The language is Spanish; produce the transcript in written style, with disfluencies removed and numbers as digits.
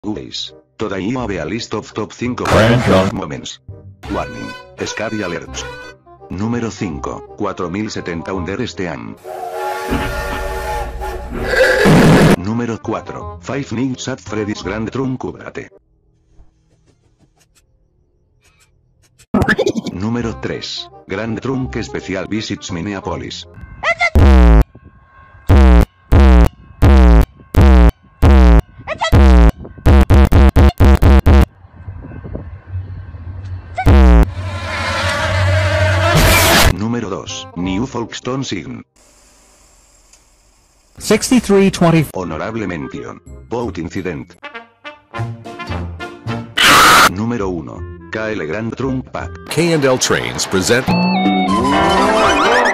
Guys, today you have a list of top 5 moments. Warning, scary alerts. Número 5, 4070 understand. Número 4, 5 Nights at Freddy's Grand Trunk Ubrate. Número 3, Grand Trunk Special Visits Minneapolis. Número 2, New Folkestone Sign. 6320. Honorable mention, Boat Incident. Número 1, KL Grand Trunk Pack. K&L Trains present